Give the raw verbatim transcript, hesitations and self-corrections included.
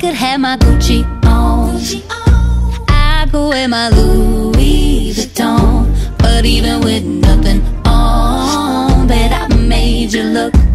could have my Gucci on, I could wear my Louis Vuitton, but even with nothing on, bet I made you look